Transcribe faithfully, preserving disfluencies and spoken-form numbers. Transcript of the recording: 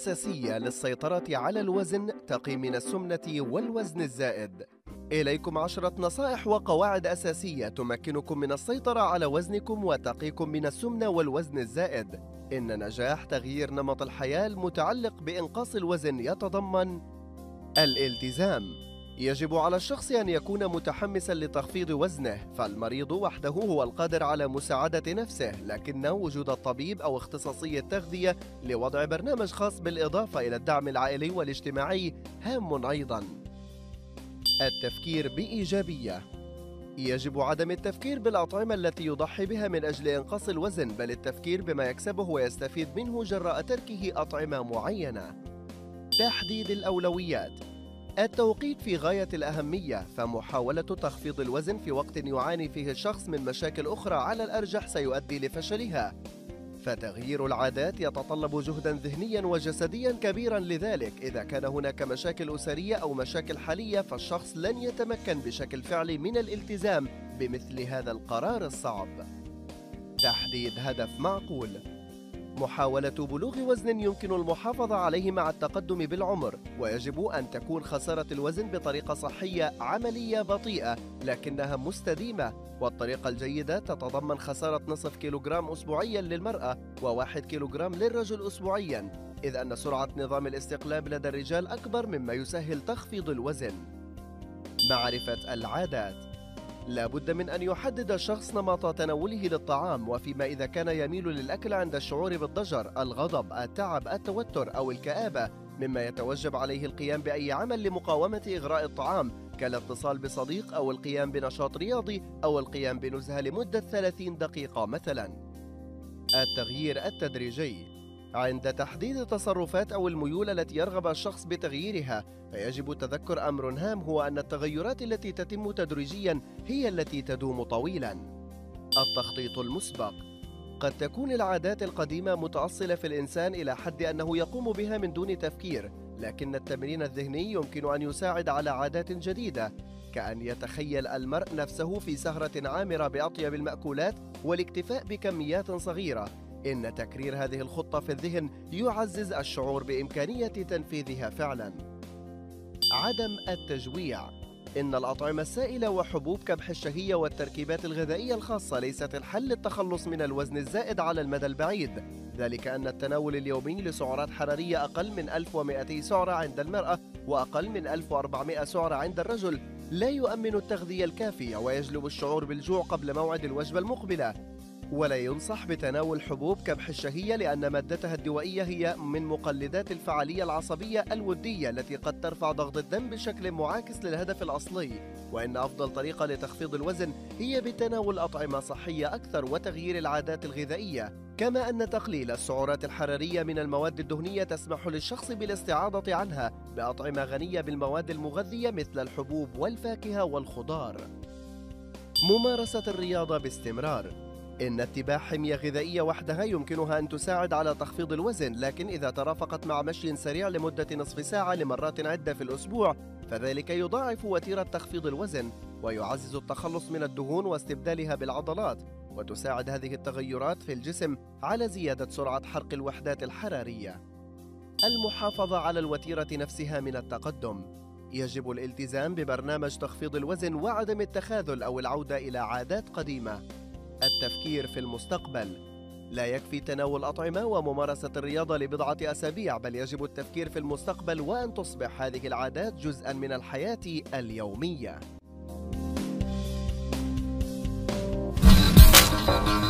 أساسية للسيطرة على الوزن تقي من السمنة والوزن الزائد. إليكم عشرة نصائح وقواعد أساسية تمكنكم من السيطرة على وزنكم وتقيكم من السمنة والوزن الزائد. إن نجاح تغيير نمط الحياة المتعلق بإنقاص الوزن يتضمن الالتزام. يجب على الشخص أن يكون متحمساً لتخفيض وزنه، فالمريض وحده هو القادر على مساعدة نفسه، لكن وجود الطبيب أو اختصاصي التغذية لوضع برنامج خاص بالإضافة إلى الدعم العائلي والاجتماعي هام أيضاً. التفكير بإيجابية. يجب عدم التفكير بالأطعمة التي يضحي بها من أجل إنقاص الوزن، بل التفكير بما يكسبه ويستفيد منه جراء تركه أطعمة معينة. تحديد الأولويات. التوقيت في غاية الأهمية، فمحاولة تخفيض الوزن في وقت يعاني فيه الشخص من مشاكل أخرى على الأرجح سيؤدي لفشلها، فتغيير العادات يتطلب جهداً ذهنياً وجسدياً كبيراً. لذلك إذا كان هناك مشاكل أسرية أو مشاكل حالية فالشخص لن يتمكن بشكل فعلي من الالتزام بمثل هذا القرار الصعب. تحديد هدف معقول. محاولة بلوغ وزن يمكن المحافظة عليه مع التقدم بالعمر، ويجب أن تكون خسارة الوزن بطريقة صحية عملية بطيئة لكنها مستديمة، والطريقة الجيدة تتضمن خسارة نصف كيلوغرام أسبوعيا للمرأة وواحد كيلوغرام للرجل أسبوعيا، إذ أن سرعة نظام الاستقلاب لدى الرجال أكبر مما يسهل تخفيض الوزن. معرفة العادات. لا بد من أن يحدد الشخص نمط تناوله للطعام، وفيما إذا كان يميل للأكل عند الشعور بالضجر، الغضب، التعب، التوتر أو الكآبة، مما يتوجب عليه القيام بأي عمل لمقاومة إغراء الطعام كالاتصال بصديق أو القيام بنشاط رياضي أو القيام بنزهة لمدة ثلاثين دقيقة مثلا. التغيير التدريجي. عند تحديد التصرفات أو الميول التي يرغب الشخص بتغييرها، فيجب تذكر أمر هام، هو أن التغيرات التي تتم تدريجياً هي التي تدوم طويلاً. التخطيط المسبق. قد تكون العادات القديمة متأصلة في الإنسان إلى حد أنه يقوم بها من دون تفكير، لكن التمرين الذهني يمكن أن يساعد على عادات جديدة، كأن يتخيل المرء نفسه في سهرة عامرة بأطيب المأكولات والاكتفاء بكميات صغيرة. إن تكرير هذه الخطة في الذهن يعزز الشعور بإمكانية تنفيذها فعلاً. عدم التجويع. إن الأطعمة السائلة وحبوب كبح الشهية والتركيبات الغذائية الخاصة ليست الحل للتخلص من الوزن الزائد على المدى البعيد، ذلك أن التناول اليومي لسعرات حرارية أقل من ألف ومئتي سعرة عند المرأة وأقل من ألف وأربعمئة سعرة عند الرجل لا يؤمن التغذية الكافية ويجلب الشعور بالجوع قبل موعد الوجبة المقبلة. ولا ينصح بتناول حبوب كبح الشهية لأن مادتها الدوائية هي من مقلدات الفعالية العصبية الودية التي قد ترفع ضغط الدم بشكل معاكس للهدف الأصلي، وإن أفضل طريقة لتخفيض الوزن هي بتناول أطعمة صحية أكثر وتغيير العادات الغذائية، كما أن تقليل السعرات الحرارية من المواد الدهنية تسمح للشخص بالاستعاضة عنها بأطعمة غنية بالمواد المغذية مثل الحبوب والفاكهة والخضار. ممارسة الرياضة باستمرار. إن اتباع حمية غذائية وحدها يمكنها أن تساعد على تخفيض الوزن، لكن إذا ترافقت مع مشي سريع لمدة نصف ساعة لمرات عدة في الأسبوع فذلك يضاعف وتيرة تخفيض الوزن ويعزز التخلص من الدهون واستبدالها بالعضلات، وتساعد هذه التغيرات في الجسم على زيادة سرعة حرق الوحدات الحرارية. المحافظة على الوتيرة نفسها من التقدم. يجب الالتزام ببرنامج تخفيض الوزن وعدم التخاذل أو العودة إلى عادات قديمة. التفكير في المستقبل. لا يكفي تناول أطعمة وممارسة الرياضة لبضعة أسابيع، بل يجب التفكير في المستقبل وأن تصبح هذه العادات جزءاً من الحياة اليومية.